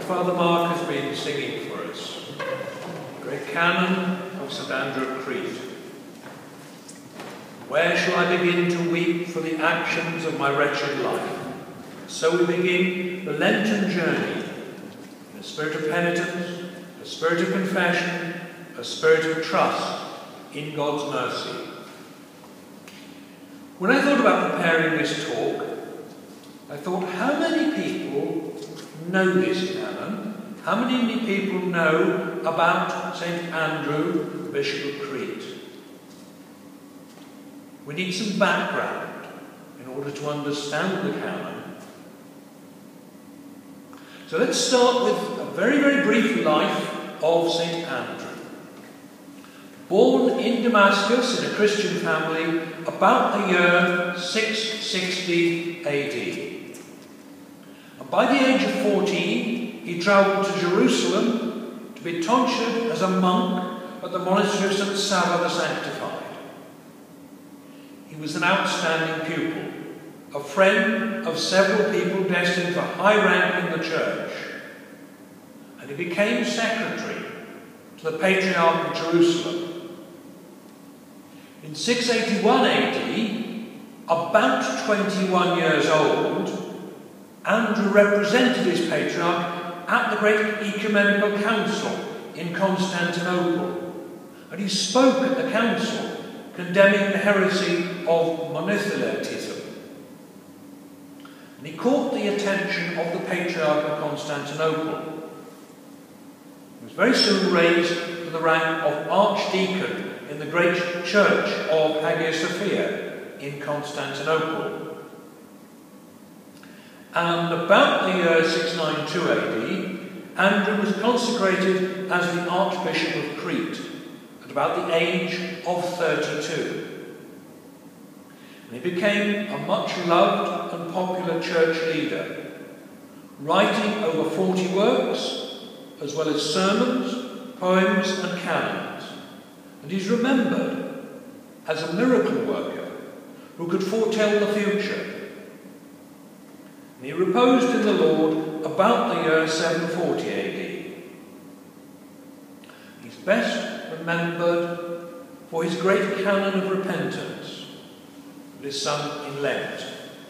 what Father Mark has been singing for us. Great Canon of St. Andrew of Crete. Where shall I begin to weep for the actions of my wretched life? So we begin the Lenten journey in a spirit of penitence, a spirit of confession, a spirit of trust in God's mercy. When I thought about preparing this talk, I thought, how many people know this canon? How many people know about St. Andrew, Bishop of Crete? We need some background in order to understand the canon. So let's start with a very, very brief life of St. Andrew. Born in Damascus in a Christian family about the year 660 AD. And by the age of 14, he travelled to Jerusalem to be tonsured as a monk at the monastery of St. Sava the Sanctified. He was an outstanding pupil, a friend of several people destined for high rank in the church, and he became secretary to the Patriarch of Jerusalem. In 681 AD, about 21 years old, Andrew represented his patriarch at the great ecumenical council in Constantinople, and he spoke at the council condemning the heresy of monothelitism. And he caught the attention of the Patriarch of Constantinople. He was very soon raised to the rank of Archdeacon in the great church of Hagia Sophia in Constantinople. And about the year 692 AD, Andrew was consecrated as the Archbishop of Crete at about the age of 32. And he became a much loved and popular church leader, writing over 40 works, as well as sermons, poems and canons. And he's remembered as a miracle worker who could foretell the future. And he reposed in the Lord about the year 740 AD. He's best remembered for his great canon of repentance that is sung in Lent.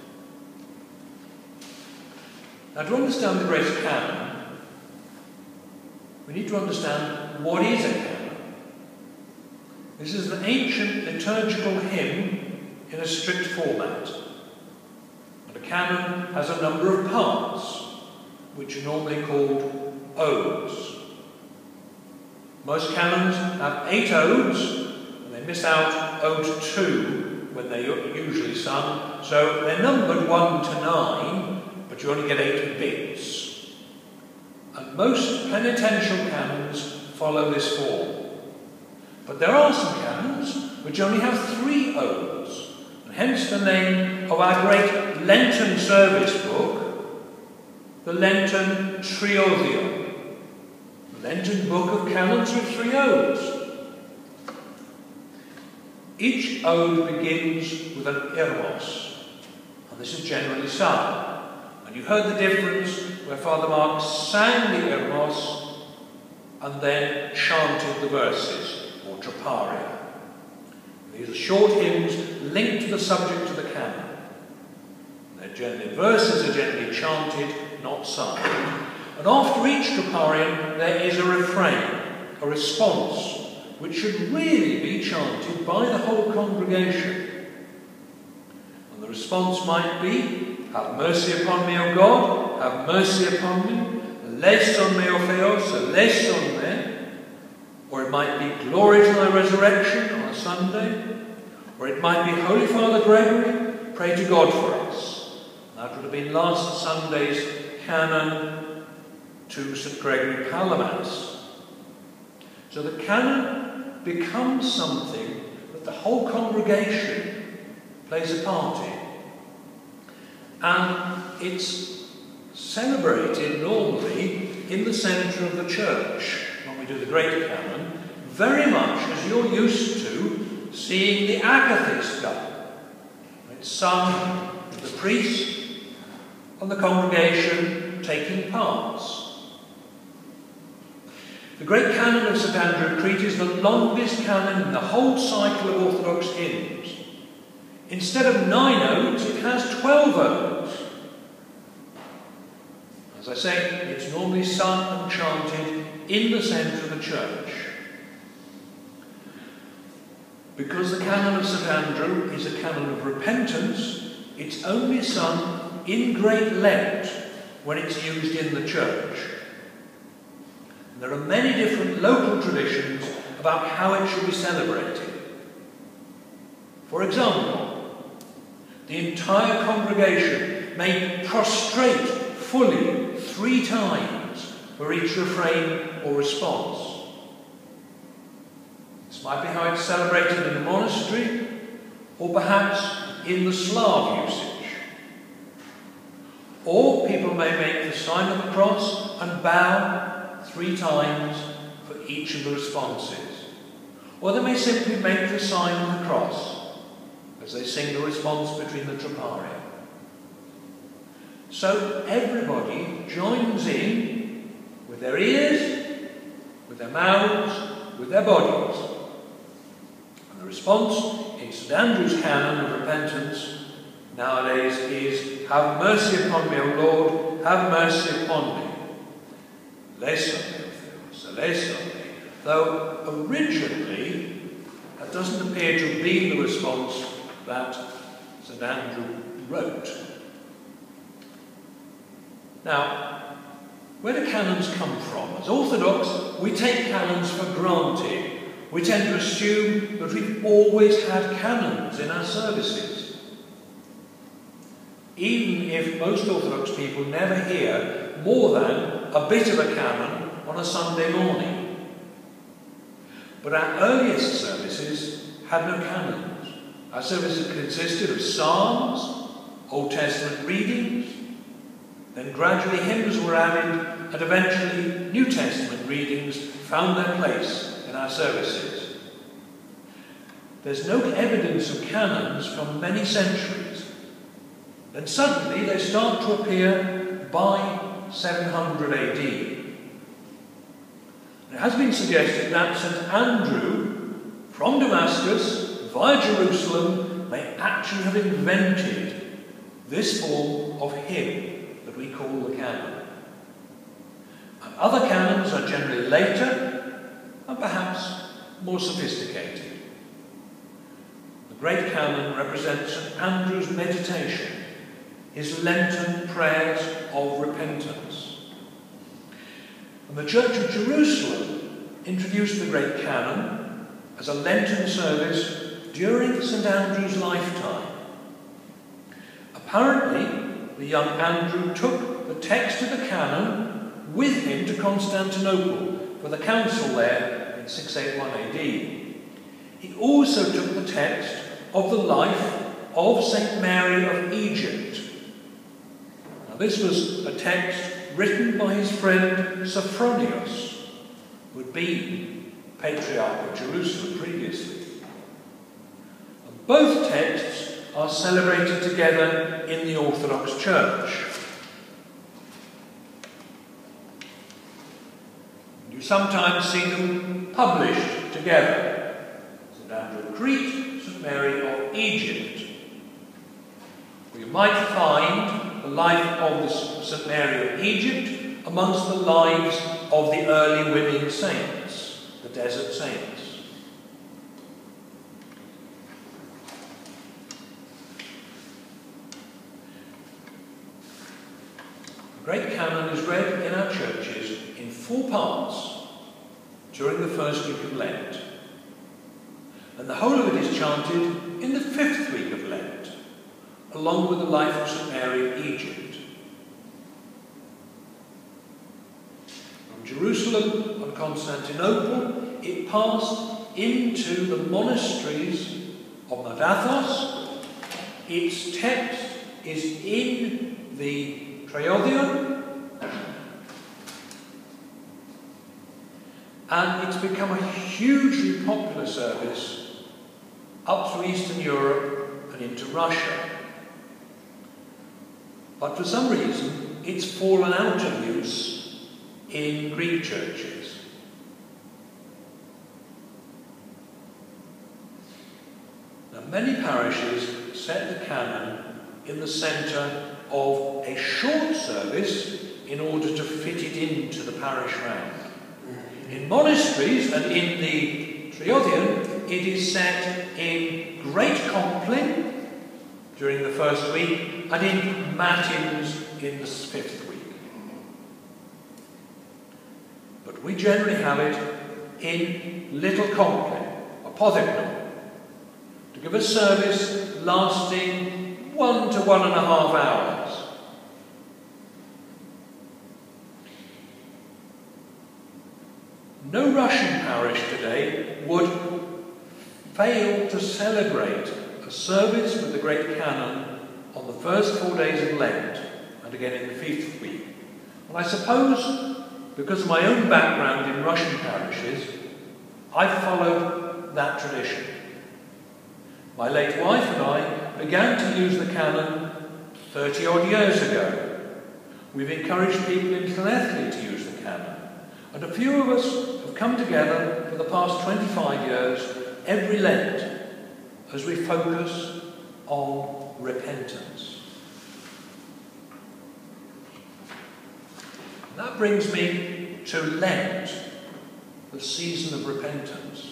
Now, to understand the great canon, we need to understand what is a canon. This is an ancient liturgical hymn in a strict format. And a canon has a number of parts, which are normally called odes. Most canons have 8 odes, and they miss out ode 2 when they're usually sung. So they're numbered 1 to 9, but you only get 8 bits. And most penitential canons follow this form. But there are some canons which only have 3 odes, and hence the name of our great Lenten service book, the Lenten Triodion, the Lenten book of canons with 3 odes. Each ode begins with an irmos, and this is generally sung. And you heard the difference where Father Mark sang the irmos and then chanted the verses, or traparia. These are short hymns linked to the subject of the canon. The verses are generally chanted, not sung. And after each troparion there is a refrain, a response, which should really be chanted by the whole congregation. And the response might be, "Have mercy upon me, O God, have mercy upon me, eleison me, O Theos, eleison me." Or it might be, "Glory to thy resurrection," on a Sunday. Or it might be, "Holy Father Gregory, pray to God for us." That would have been last Sunday's canon to St. Gregory Palamas. So the canon becomes something that the whole congregation plays a part in. And it's celebrated normally in the centre of the church when we do the Great Canon, very much as you're used to seeing the Akathist done. It's sung with the priest and the congregation taking parts. The great canon of St Andrew of Crete is the longest canon in the whole cycle of Orthodox hymns. Instead of 9 odes, it has 12 odes. As I say, it's normally sung and chanted in the centre of the church. Because the canon of St Andrew is a canon of repentance, it's only sung in Great Lent when it's used in the church. And there are many different local traditions about how it should be celebrated. For example, the entire congregation may prostrate fully 3 times for each refrain or response. This might be how it's celebrated in a monastery, or perhaps in the Slav usage. Or people may make the sign of the cross and bow 3 times for each of the responses. Or they may simply make the sign of the cross as they sing the response between the Troparia. So everybody joins in with their ears, with their mouths, with their bodies. And the response in St Andrew's canon of repentance nowadays is, "Have mercy upon me, O Lord, have mercy upon me." Less on me, Theos, less on me. Though originally that doesn't appear to have been the response that St Andrew wrote. Now, where do canons come from? As Orthodox, we take canons for granted. We tend to assume that we've always had canons in our services. Even if most Orthodox people never hear more than a bit of a canon on a Sunday morning. But our earliest services had no canons. Our services consisted of psalms, Old Testament readings, then gradually hymns were added, and eventually New Testament readings found their place in our services. There's no evidence of canons for many centuries. Then suddenly they start to appear by 700 AD. It has been suggested that St Andrew, from Damascus via Jerusalem, may actually have invented this form of hymn that we call the canon. And other canons are generally later and perhaps more sophisticated. The great canon represents St Andrew's meditation, his Lenten prayers of repentance. And the Church of Jerusalem introduced the great canon as a Lenten service during St Andrew's lifetime. Apparently, the young Andrew took the text of the canon with him to Constantinople for the council there in 681 AD. He also took the text of the life of St Mary of Egypt. Now, this was a text written by his friend Sophronius, who had been Patriarch of Jerusalem previously. And both texts are celebrated together in the Orthodox Church. You sometimes see them published together. St Andrew of Crete, St Mary of Egypt. We might find the life of St Mary of Egypt amongst the lives of the early women saints, the desert saints. The Great Canon is read in our churches in 4 parts during the first week of Lent. And the whole of it is chanted in the 5th week of Lent, along with the life of St Mary of Egypt. From Jerusalem and Constantinople, it passed into the monasteries of Mount Athos. Its text is in the Triodion, and it's become a hugely popular service up through Eastern Europe and into Russia. But for some reason, it's fallen out of use in Greek churches. set the canon in the centre of a short service in order to fit it into the parish round. In monasteries and in the Triodion, it is set in great compline during the first week and in matins in the fifth week. But we generally have it in little compline, apothegnon, to give a service lasting 1 to 1.5 hours. No Russian parish today would fail to celebrate a service with the great canon on the first 4 days of Lent and again in the fifth week. And I suppose, because of my own background in Russian parishes, I followed that tradition. My late wife and I began to use the canon 30 odd years ago. We've encouraged people in Llanelli to use the canon, and a few of us have come together for the past 25 years every Lent as we focus on repentance. That brings me to Lent, the season of repentance.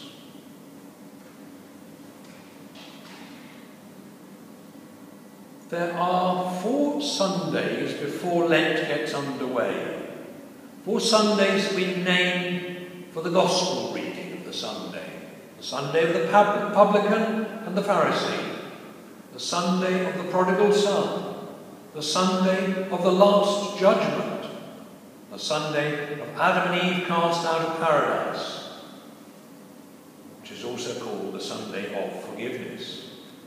There are 4 Sundays before Lent gets underway. 4 Sundays we name for the Gospel reading of the Sunday. The Sunday of the publican and the Pharisee. The Sunday of the prodigal son. The Sunday of the last judgment. The Sunday of Adam and Eve cast out of paradise, which is also called the Sunday of forgiveness.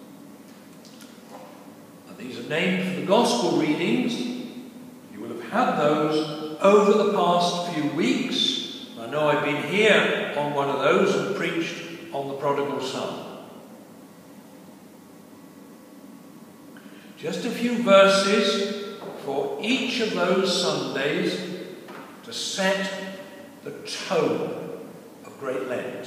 And these are named for the Gospel readings. You will have had those over the past few weeks. I know I've been here on one of those and preached on the prodigal son. Just a few verses for each of those Sundays to set the tone of Great Lent.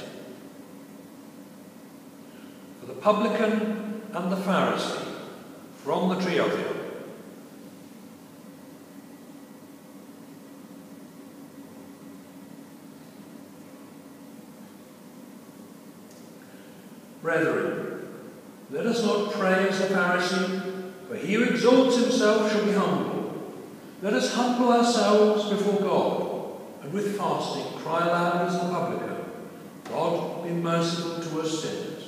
For the publican and the Pharisee, from the Triodion. Brethren, let us not pray as the Pharisee, for he who exalts himself shall be humbled. Let us humble ourselves before God, and with fasting cry aloud as the publican, God be merciful to us sinners.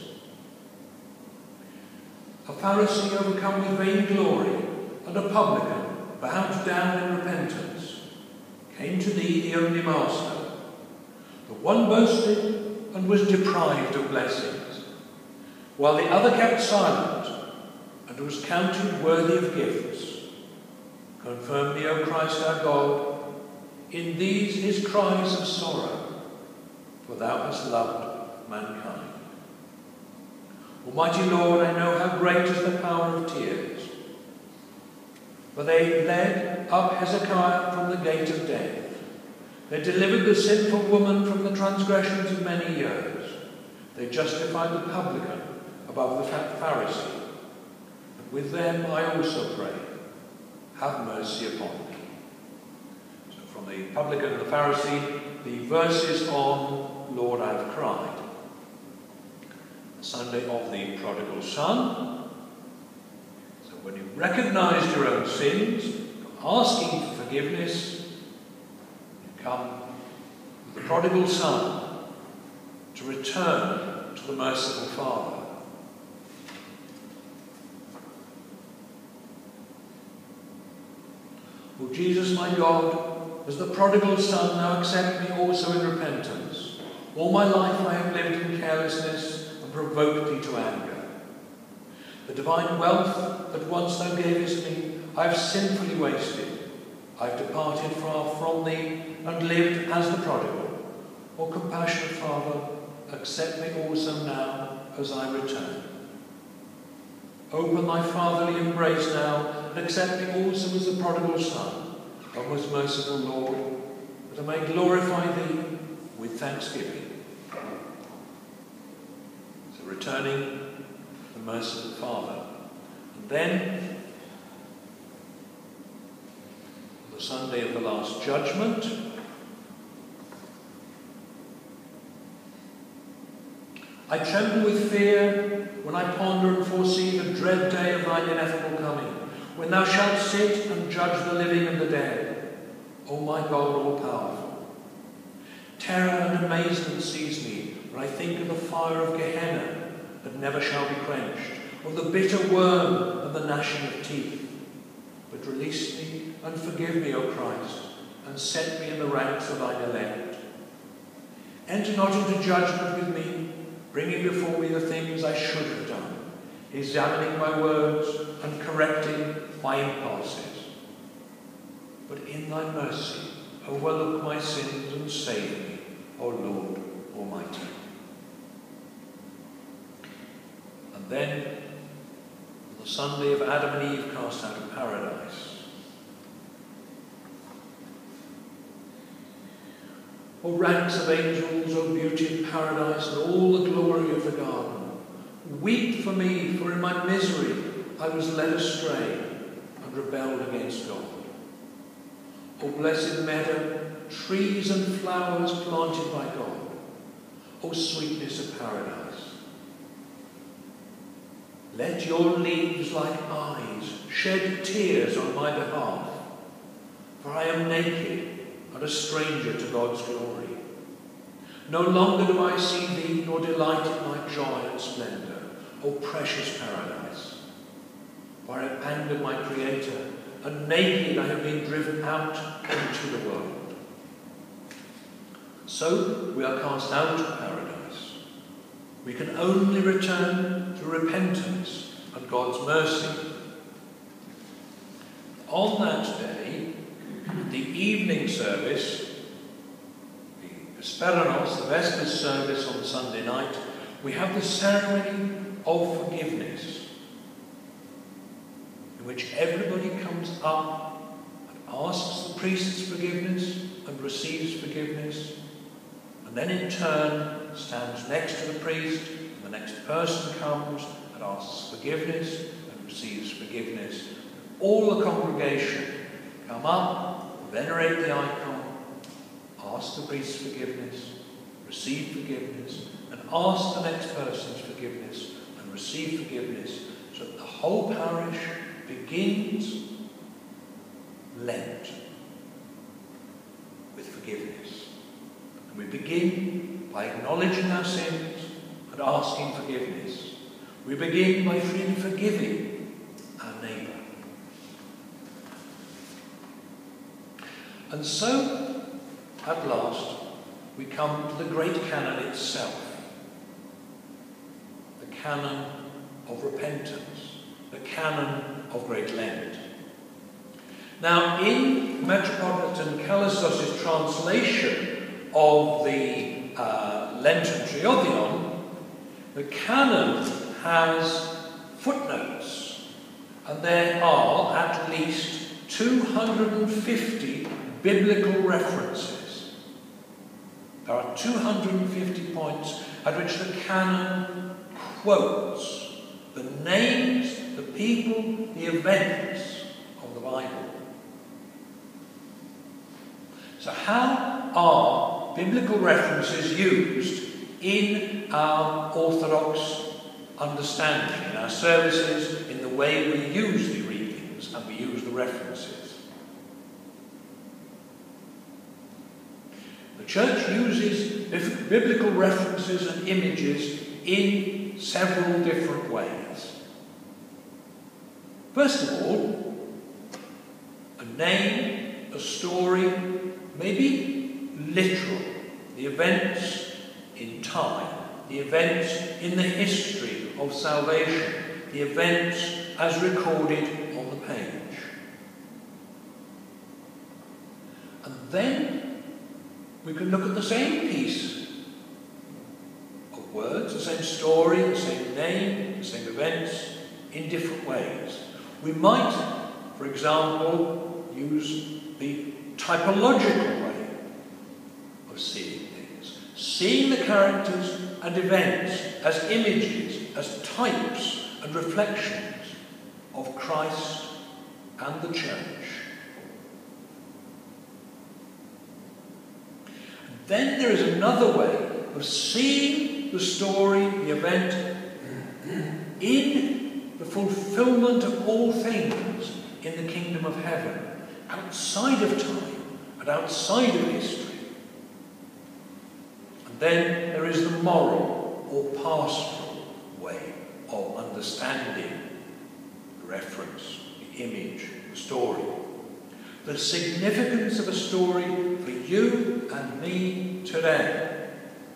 A Pharisee overcome with vain glory, and a publican bowed down in repentance, came to thee the only Master. The one boasted and was deprived of blessings, while the other kept silent and was counted worthy of gifts. Confirm me, O Christ our God, in these his cries of sorrow, for thou hast loved mankind. Almighty Lord, I know how great is the power of tears. For they led up Hezekiah from the gate of death. They delivered the sinful woman from the transgressions of many years. They justified the publican above the Pharisee. And with them I also pray, have mercy upon me. So from the publican and the Pharisee, the verses on Lord, I have cried. The Sunday of the prodigal son. So when you recognise your own sins, asking for forgiveness, you come with the prodigal son to return to the merciful Father. O Jesus, my God, as the prodigal son, now accept me also in repentance. All my life I have lived in carelessness and provoked thee to anger. The divine wealth that once thou gavest me, I have sinfully wasted. I have departed far from thee and lived as the prodigal. O compassionate Father, accept me also now as I return. Open thy fatherly embrace now, and accept me also as the prodigal son, O most merciful Lord, that I may glorify thee with thanksgiving. So returning to the merciful Father, And then, the Sunday of the Last Judgment, I tremble with fear when I ponder and foresee the dread day of thine ineffable coming, when thou shalt sit and judge the living and the dead, O my God, all-powerful. Terror and amazement seize me when I think of the fire of Gehenna that never shall be quenched, of the bitter worm and the gnashing of teeth. But release me and forgive me, O Christ, and set me in the ranks of thine elect. Enter not into judgment with me, bringing before me the things I should have done, examining my words and correcting my impulses. But in thy mercy, overlook my sins and save me, O Lord Almighty. And then, on the Sunday of Adam and Eve cast out of paradise, O ranks of angels, O beauty of paradise, and all the glory of the garden, weep for me, for in my misery I was led astray and rebelled against God. O blessed meadow, trees and flowers planted by God, O sweetness of paradise. Let your leaves like eyes shed tears on my behalf, for I am naked and a stranger to God's glory. No longer do I see thee, nor delight in thy joy and splendour, O precious paradise. For I have angered my Creator, and naked I have been driven out into the world. So we are cast out of paradise. We can only return through repentance and God's mercy. On that day, the evening service, the Hesperinos, the Vespers service on Sunday night, we have the ceremony of forgiveness, in which everybody comes up and asks the priest's forgiveness and receives forgiveness, and then in turn stands next to the priest, and the next person comes and asks forgiveness and receives forgiveness. All the congregation come up, venerate the icon, ask the priest's forgiveness, receive forgiveness, and ask the next person's forgiveness and receive forgiveness, so that the whole parish begins Lent with forgiveness. And we begin by acknowledging our sins and asking forgiveness. We begin by freely forgiving our neighbour. And so, at last, we come to the great canon itself. The canon of repentance. The canon of Great Lent. Now, in Metropolitan Kallistos' translation of the Lenten Triodion, the canon has footnotes, and there are at least 250 biblical references. There are 250 points at which the canon quotes the names, the people, the events of the Bible. So how are biblical references used in our Orthodox understanding, in our services, in the way we use the readings and we use the references? The Church uses biblical references and images in several different ways. First of all, a name, a story, may be literal. The events in time, the events in the history of salvation, the events as recorded on the page. And then we can look at the same piece of words, the same story, the same name, the same events, in different ways. We might, for example, use the typological way of seeing things. Seeing the characters and events as images, as types and reflections of Christ and the church. And then there is another way of seeing the story, the event, in the fulfillment of all things in the kingdom of heaven, outside of time and outside of history. And then there is the moral or pastoral way of understanding the reference, the image, the story. The significance of a story for you and me today.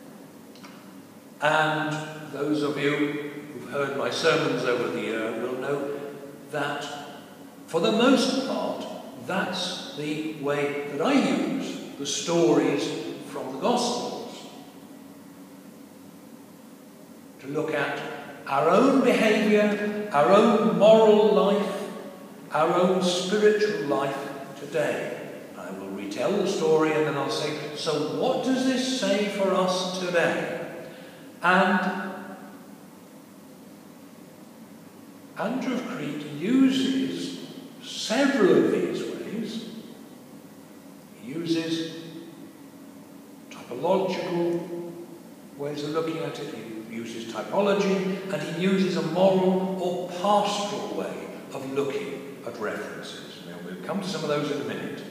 And those of you who've heard my sermons over the year will know that, for the most part, that's the way that I use the stories from the Gospels. To look at our own behaviour, our own moral life, our own spiritual life today. I will retell the story and then I'll say, so what does this say for us today? And Andrew of Crete uses several of these ways. He uses typological ways of looking at it, he uses typology, and he uses a moral or pastoral way of looking at references. Now, we'll come to some of those in a minute.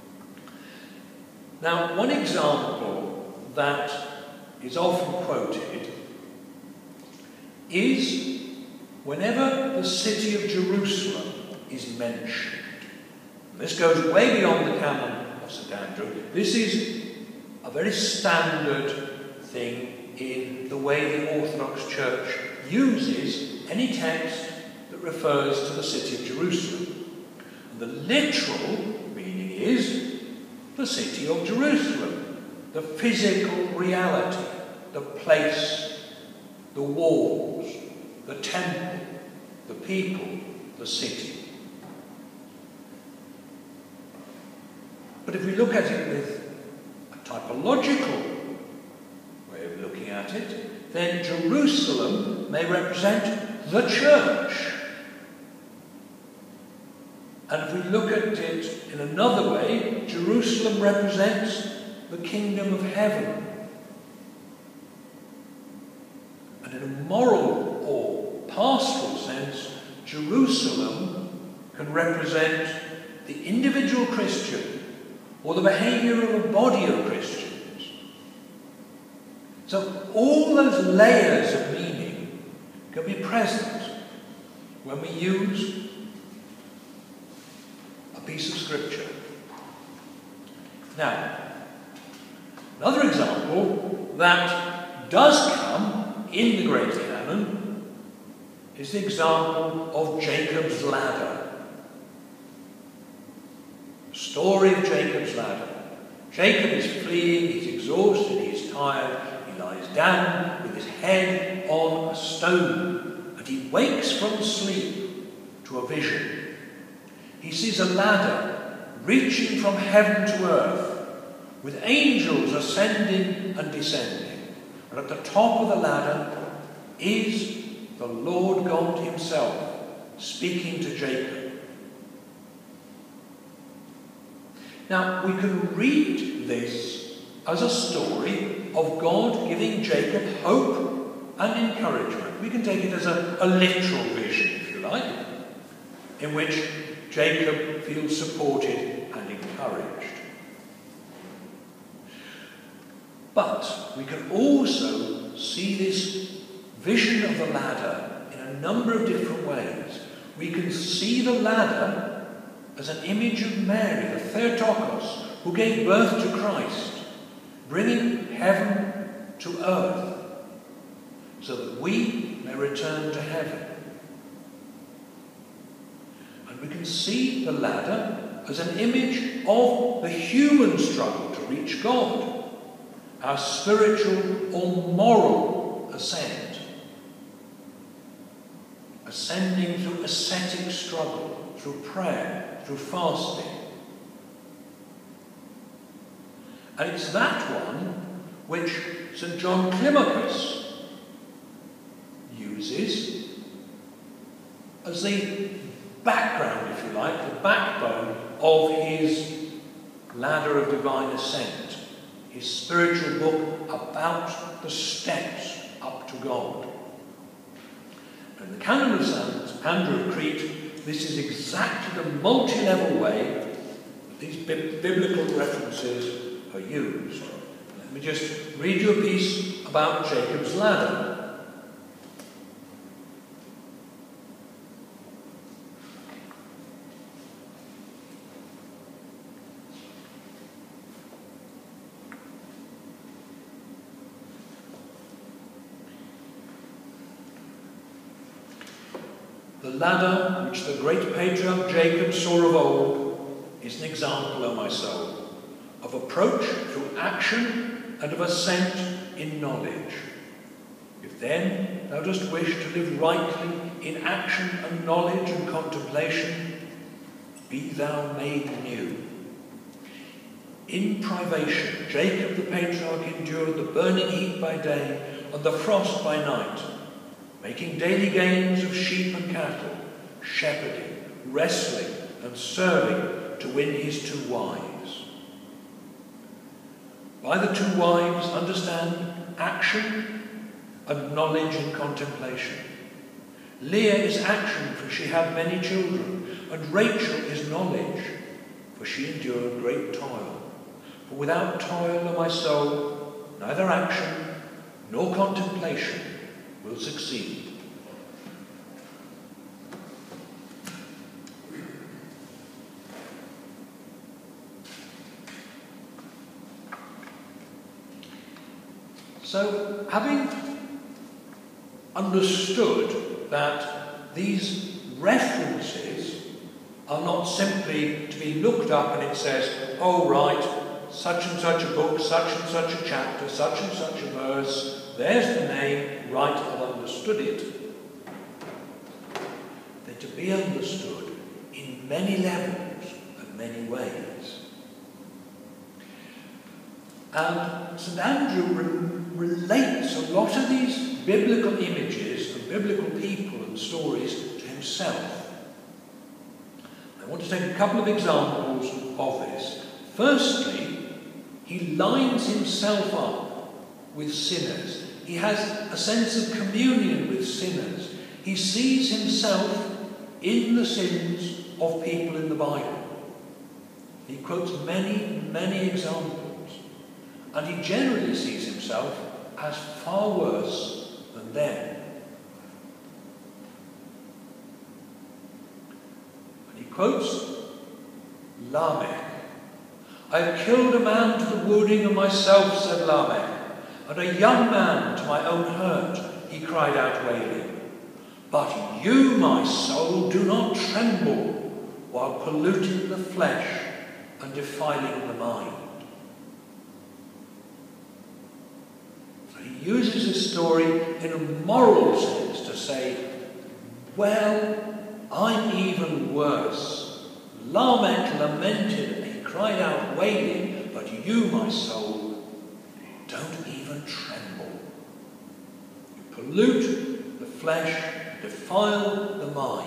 Now, one example that is often quoted is whenever the city of Jerusalem is mentioned. And this goes way beyond the canon of St. Andrew. This is a very standard thing in the way the Orthodox Church uses any text that refers to the city of Jerusalem. And the literal meaning is the city of Jerusalem, the physical reality, the place, the walls, the temple, the people, the city. But if we look at it with a typological way of looking at it, then Jerusalem may represent the church. And if we look at it in another way, Jerusalem represents the kingdom of heaven. And in a moral or pastoral sense, Jerusalem can represent the individual Christian or the behaviour of a body of Christians. So all those layers of meaning can be present when we use a piece of scripture. Now, another example that does come in the Great Canon is the example of Jacob's ladder. The story of Jacob's ladder. Jacob is fleeing, he's exhausted, he's tired, he lies down with his head on a stone, and he wakes from sleep to a vision. He sees a ladder reaching from heaven to earth, with angels ascending and descending. And at the top of the ladder is the Lord God himself speaking to Jacob. Now, we can read this as a story of God giving Jacob hope and encouragement. We can take it as a literal vision, if you like, in which Jacob feels supported and encouraged. But we can also see this vision of the ladder in a number of different ways. We can see the ladder as an image of Mary, the Theotokos, who gave birth to Christ, bringing heaven to earth, so that we may return to heaven. And we can see the ladder as an image of the human struggle to reach God, our spiritual or moral ascent, ascending through ascetic struggle, through prayer, through fasting. And it's that one which St. John Climacus uses as the background, if you like, the backbone of his ladder of divine ascent, his spiritual book about the steps up to God. In the Canon of St. Andrew of Crete, this is exactly the multi-level way that these biblical references are used. Let me just read you a piece about Jacob's ladder. The ladder which the great patriarch Jacob saw of old is an example, O my soul, of approach through action and of ascent in knowledge. If then thou dost wish to live rightly in action and knowledge and contemplation, be thou made new. In privation, Jacob the patriarch endured the burning heat by day and the frost by night, making daily gains of sheep and cattle, shepherding, wrestling, and serving to win his 2 wives. By the 2 wives, understand action and knowledge and contemplation. Leah is action, for she had many children, and Rachel is knowledge, for she endured great toil. For without toil, O my soul, neither action nor contemplation will succeed. So, having understood that these references are not simply to be looked up and it says, oh right, such and such a book, such and such a chapter, such and such a verse, there's the name, right, I've understood it. They're to be understood in many levels and many ways. And St. Andrew relates a lot of these biblical images and biblical people and stories to himself. I want to take a couple of examples of this. Firstly, he lines himself up with sinners. He has a sense of communion with sinners. He sees himself in the sins of people in the Bible. He quotes many, many examples. And he generally sees himself as far worse than them. And he quotes Lamech. I have killed a man to the wounding of myself, said Lamech, and a young man to my own hurt, he cried out wailing. But you, my soul, do not tremble while polluting the flesh and defiling the mind. So he uses this story in a moral sense to say, well, I'm even worse. Lamech lamented and he cried out wailing, but you, my soul, don't even tremble. You pollute the flesh, defile the mind.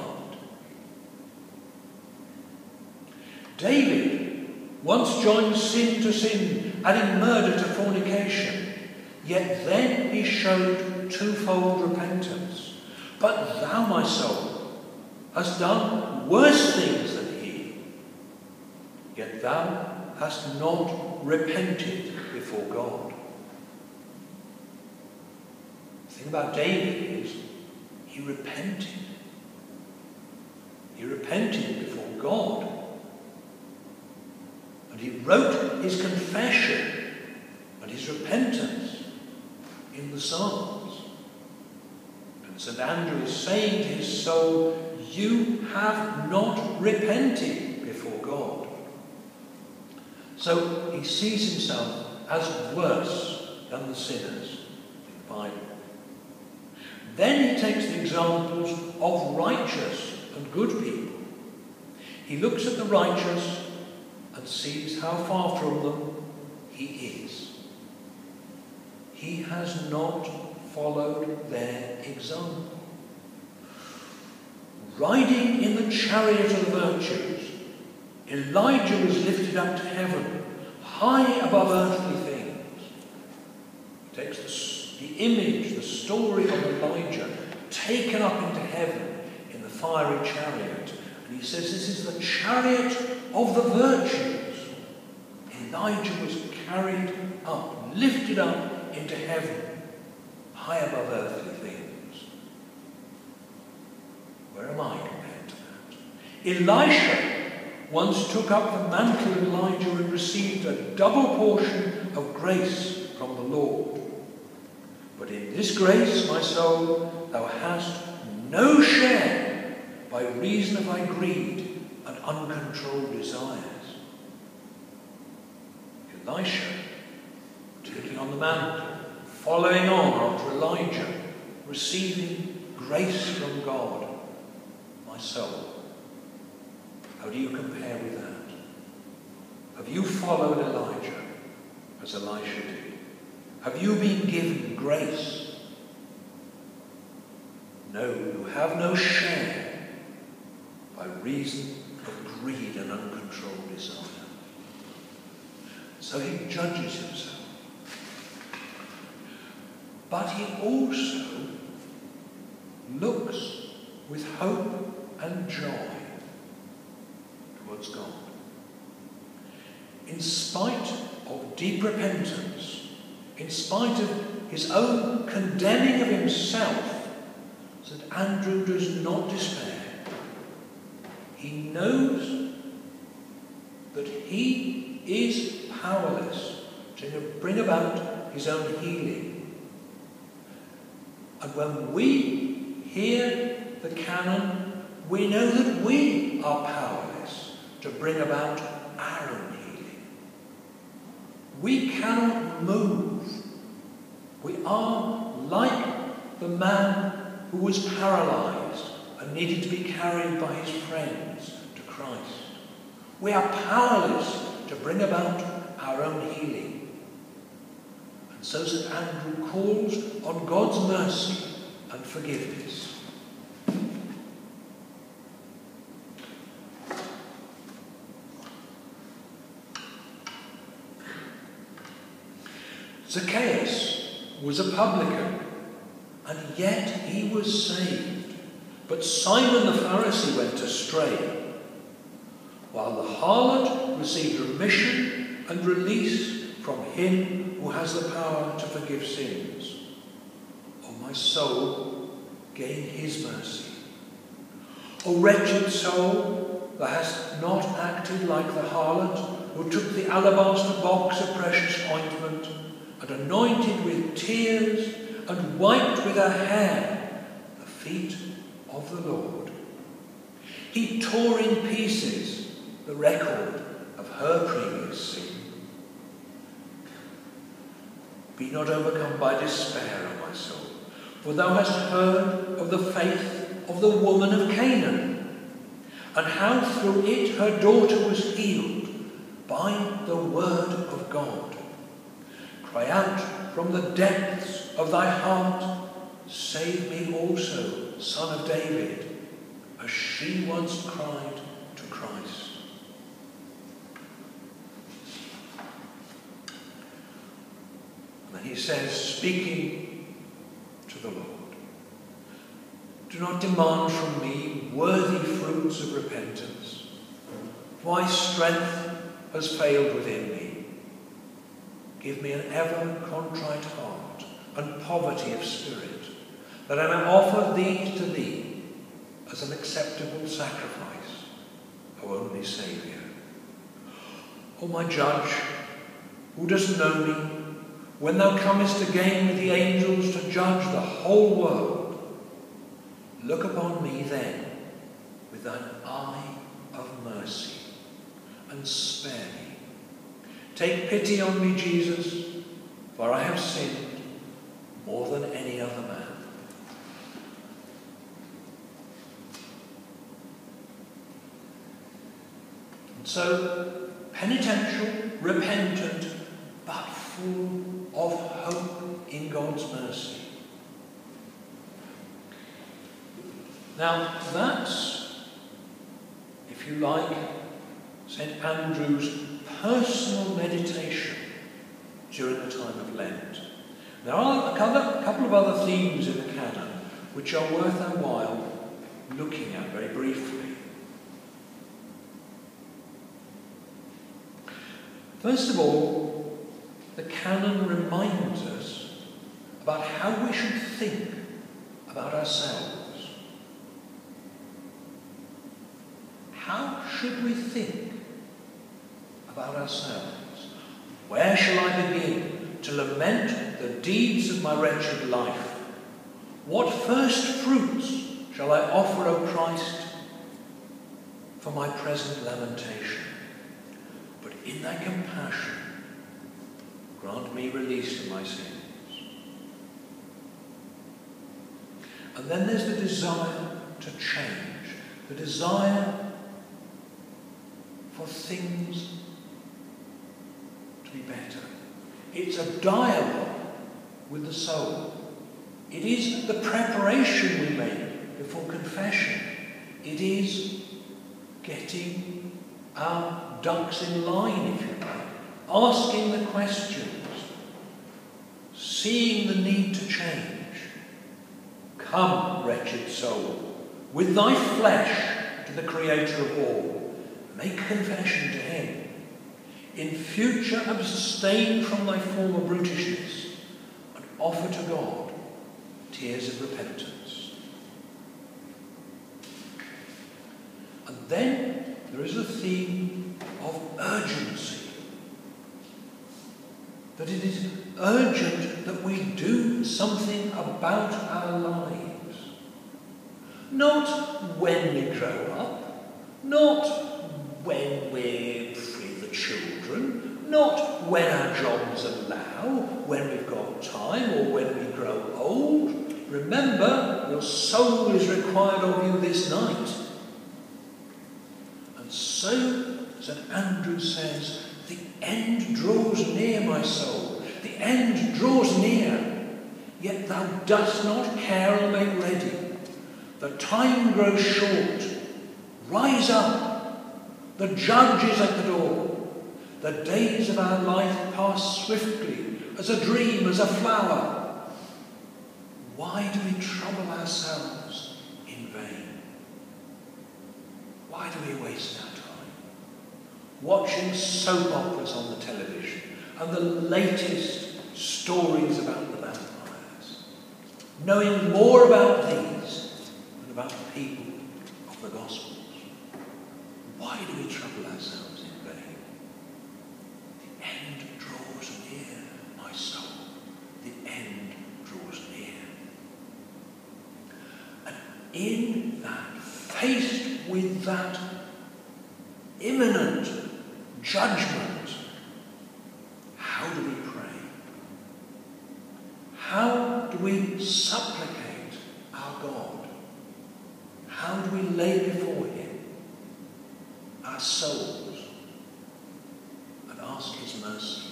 David once joined sin to sin, adding murder to fornication, yet then he showed twofold repentance. But thou, my soul, hast done worse things than he, yet thou hast not repented before God. The thing about David is, he repented. He repented before God. And he wrote his confession and his repentance in the Psalms. And St. Andrew is saying to his soul, you have not repented before God. So he sees himself as worse than the sinners in the Bible. Then he takes the examples of righteous and good people. He looks at the righteous and sees how far from them he is. He has not followed their example. riding in the chariot of the virtues, Elijah was lifted up to heaven, high above earthly things. He takes the image, the story of Elijah, taken up into heaven in the fiery chariot. And he says this is the chariot of the virtues. Elijah was carried up, lifted up into heaven, high above earthly things. Where am I compared to that? Elisha once took up the mantle of Elijah and received a double portion of grace from the Lord. But in this grace, my soul, thou hast no share by reason of thy greed and uncontrolled desires. Elisha, taking on the mantle, following on after Elijah, receiving grace from God, my soul. How do you compare with that? Have you followed Elijah as Elisha did? Have you been given grace? No, you have no share by reason of greed and uncontrolled desire. So he judges himself. But he also looks with hope and joy towards God. In spite of deep repentance, in spite of his own condemning of himself, St. Andrew does not despair. He knows that he is powerless to bring about his own healing. And when we hear the canon, we know that we are powerless to bring about our own healing. We cannot move. We are like the man who was paralyzed and needed to be carried by his friends to Christ. We are powerless to bring about our own healing. And so St. Andrew calls on God's mercy and forgiveness. Zacchaeus was a publican, and yet he was saved. But Simon the Pharisee went astray, while the harlot received remission and release from him who has the power to forgive sins. O my soul, gain his mercy. O wretched soul, thou hast not acted like the harlot who took the alabaster box of precious ointment and anointed with tears and wiped with her hair the feet of the Lord. He tore in pieces the record of her previous sin. Be not overcome by despair, O my soul, for thou hast heard of the faith of the woman of Canaan, and how through it her daughter was healed by the word of God. Cry out from the depths of thy heart, save me also, Son of David, as she once cried to Christ. And then he says, speaking to the Lord, do not demand from me worthy fruits of repentance, for my strength has failed within me. Give me an ever contrite heart and poverty of spirit, that I may offer these to thee as an acceptable sacrifice, O only Saviour. O my Judge, who dost know me, when thou comest again with the angels to judge the whole world, look upon me then with thine eye of mercy, and spare me. Take pity on me, Jesus, for I have sinned more than any other man. And so, penitential, repentant, but full of hope in God's mercy. Now that's, if you like, St. Andrew's personal meditation during the time of Lent. There are a couple of other themes in the canon which are worth our while looking at very briefly. First of all, the canon reminds us about how we should think about ourselves. How should we think about ourselves? Where shall I begin to lament the deeds of my wretched life? What first fruits shall I offer, O Christ, for my present lamentation? But in thy compassion, grant me release from my sins. And then there's the desire to change, the desire for things to be better. It's a dialogue with the soul. It is the preparation we make before confession. It is getting our ducks in line, if you like, asking the questions, seeing the need to change. Come, wretched soul, with thy flesh to the Creator of all. Make confession to him. In future abstain from thy former brutishness and offer to God tears of repentance. And then there is a theme of urgency. That it is urgent that we do something about our lives. Not when we grow up, not when we free the children, not when our jobs allow, when we've got time or when we grow old. Remember, your soul is required of you this night. And so, St. Andrew says, the end draws near, my soul. The end draws near. Yet thou dost not care or make ready. The time grows short. Rise up. The judge is at the door. The days of our life pass swiftly, as a dream, as a flower. Why do we trouble ourselves in vain? Why do we waste our time watching soap operas on the television and the latest stories about the vampires, knowing more about these than about the people of the Gospels? Why do we trouble ourselves in vain? The end draws near, my soul. The end draws near. And in that, faced with that imminent judgment, how do we pray? How do we supplicate our God? How do we lay before him our souls and ask his mercy?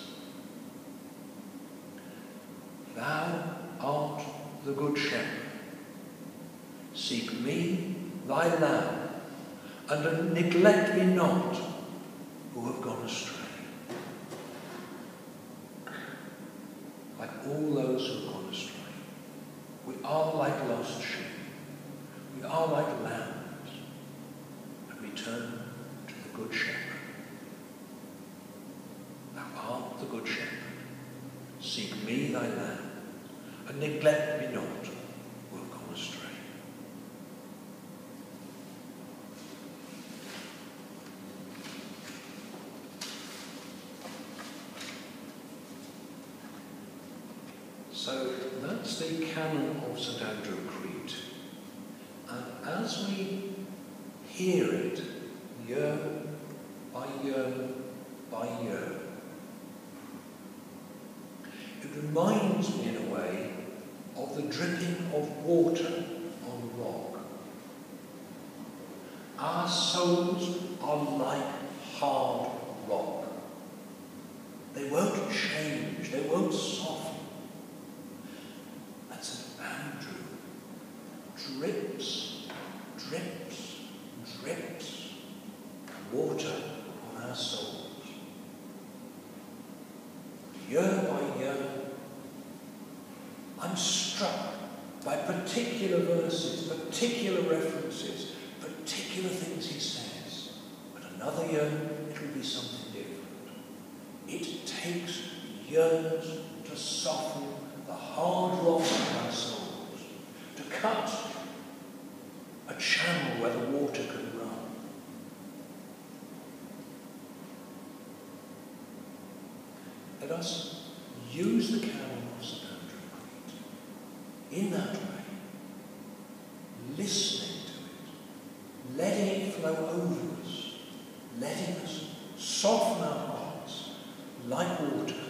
Thou art the good shepherd. Seek me, thy lamb, and neglect me not, who have gone astray. Like all those who have gone astray, we are like lost sheep. We are like lambs, and we turn to the good shepherd. Thou art the good shepherd. Seek me, thy lamb, and neglect me not, who have gone astray. So that's the canon of St. Andrew of Crete. And as we hear it year by year by year, it reminds me in a way of the dripping of water on rock. Our souls are like hard rock. They won't change, they won't soften. And St. Andrew drips, drips, drips water on our souls. Year by year, I'm struck by particular verses, particular references, particular things he says. But another year, it will be something different. It takes years to soften the hard rock of our souls, to cut a channel where the water can run. Let us use the Canon of St. Andrew Crete in that way, listening to it, letting it flow over us, letting us soften our hearts like water